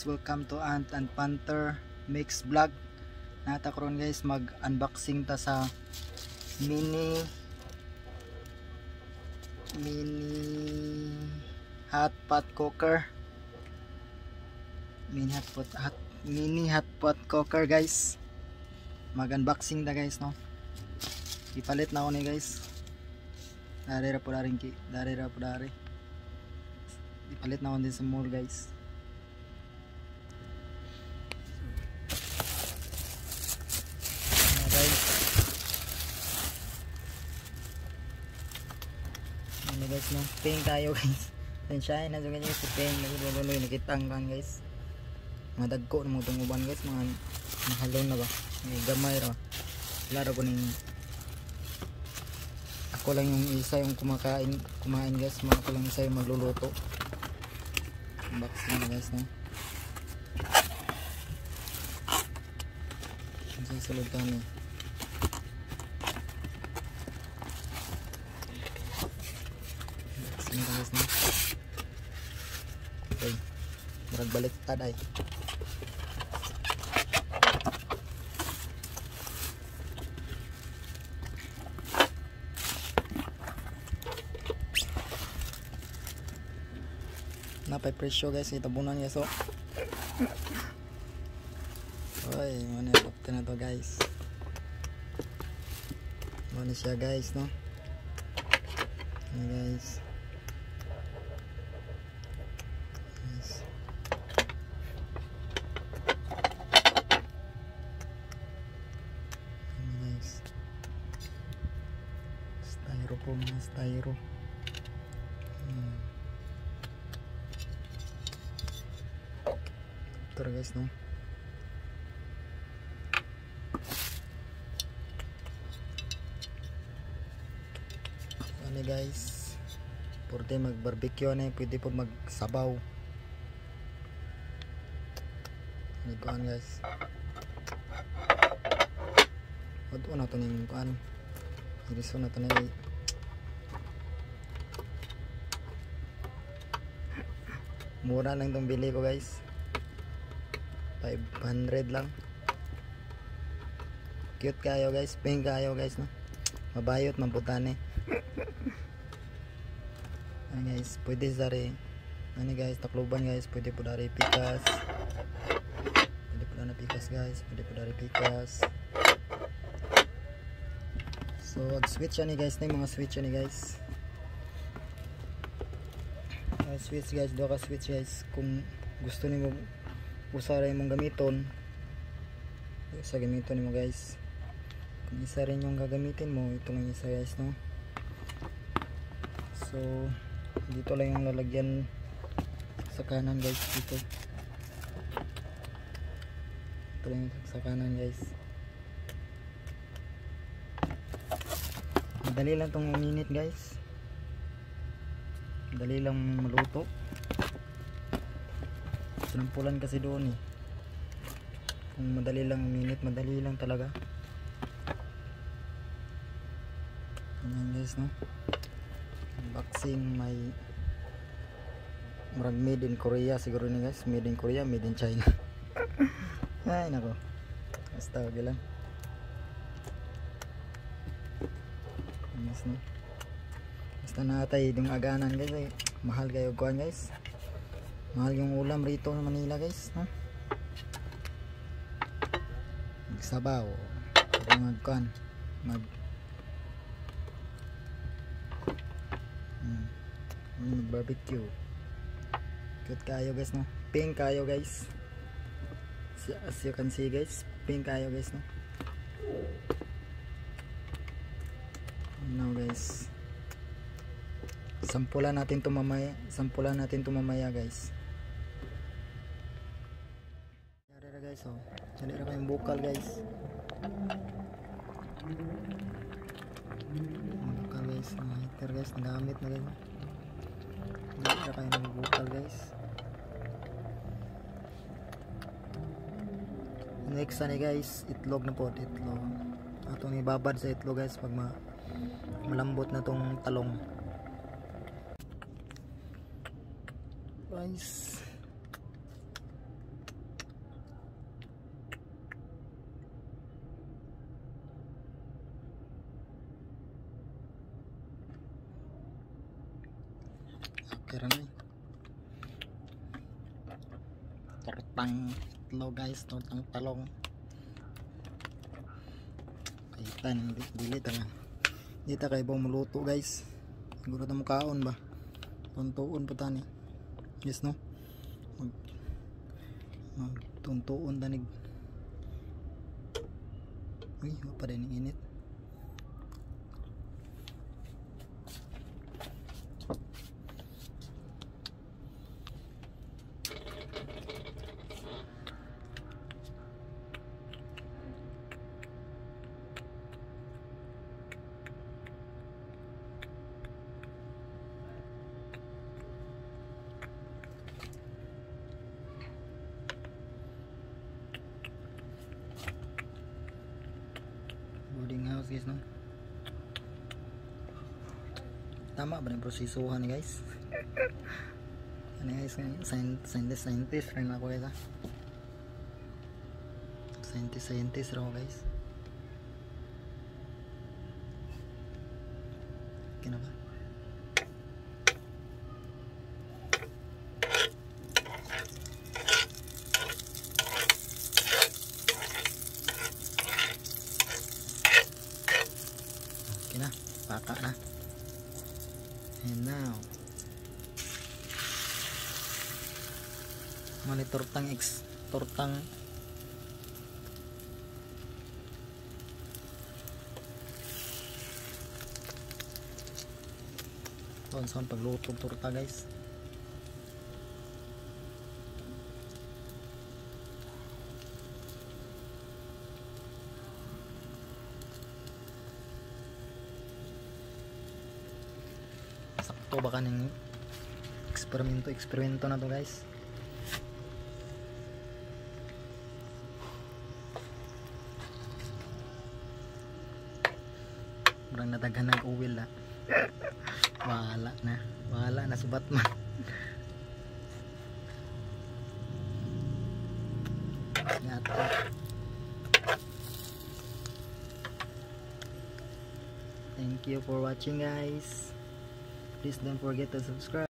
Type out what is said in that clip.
guys, welcome to Ant and Panther Mix Vlog. Nata karon guys, mag unboxing ta sa mini hot pot cooker. Mini hot pot cooker guys. Mag unboxing ta guys, no. Ipalit na ako ni guys. Dari ipalit na ako din sa mall guys. Ano guys, no? Ping tayo guys. Sunshine na ganyan si ping nagulo nakitang kan guys. Mga dagko ng mga tunguban guys, mga halon na ba? May gamay ra. Laro ko ning ako lang yung isa yung kumain guys, mga ako lang isa yung magluluto. Unboxing na guys, no? Ang sulod kami. Unboxing na guys, no? Okay, marag baliktad ay. Napay presyo guys, itabunan niya so. Oy, mana bakte na to guys. Mana siya guys, no? Ini guys. Ini guys. Styro. Ito guys, no? Ano guys, pwede mag barbecue na, pwede po magsabaw. Ano kuan guys, wala na ito ng kuan, iriso na ito na mura lang itong bili ko guys, 500 lang. Cute kayo guys, pink kayo guys, no? Mabayot, mabutane. Ano guys, pwede dari ano guys, takluban guys, pwede po dari pikas. Pwede po na pikas guys, pwede po dari pikas. So, switch yan guys, na yung mga switch yan guys. Switch guys, doon ka switch guys. Kung gusto niyo usa rin mong gamiton, sa gamiton mo guys. Kung isa rin yung gagamitin mo, ito lang isa guys, no? So dito lang yung lalagyan sa kanan guys, dito. Ito lang sa kanan guys. Madali lang itong uminit guys, madali lang maluto. Sinampulan kasi doon eh. Kung madali lang minute, madali lang talaga. Ayan guys, no? Unboxing, may murag made in Korea siguro ni guys. Made in Korea, made in China. Ay nako, basta wag lang. Yes, no? Basta natay yung aganan guys eh. Mahal kayo kuhan guys. Mahal yung ulam rito sa Manila guys, no? Magsabaw, magkuhan, barbecue. Cute kayo guys, no? Pink kayo guys. As you can see guys, pink kayo guys, no? Now guys, sampulan natin to mamaya guys. Guys, oh. Dali na kayong bukal guys. Bukal guys, mga heater guys, nagamit na guys. Dali na kayong bukal guys. Next na guys, itlog na po, itlog. Atong ibabad sa itlog guys pag malambot na tong talong. Guys, Kira na tortang itlog guys, tortang talong. Kaitan, dili talaga. Dito kay ibang muluto guys. Siguro na mukaon ba? Tuntuon po tani. Yes no? Tuntuon tanig. Uy, pa rin init. Boarding house guys no. Tama ba yung prosesuhan ni guys? Ano guys, scientist rin ako guys ha. Scientist raw guys. Okay na ba? Okay na, paka na. And now mali tortang saan pagluto torta guys. Sakto ba kaning eksperimento na to guys. Murang nadaghan ng uwil ha. Wala na si Batman. Thank you for watching guys. Please don't forget to subscribe.